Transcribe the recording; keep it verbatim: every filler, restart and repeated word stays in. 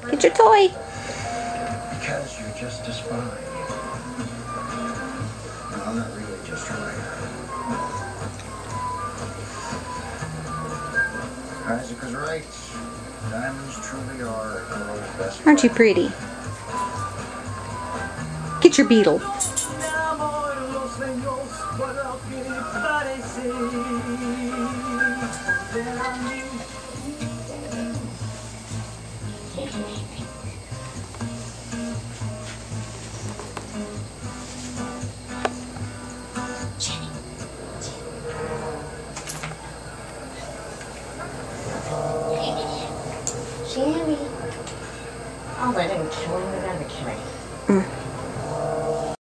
Get your toy. Because you're just as fine. No, I'm not really just right. Isaac is right. Diamonds truly are the world's best. Aren't you pretty? Get your beetle. Shandy. I'll let him kill him without a carry.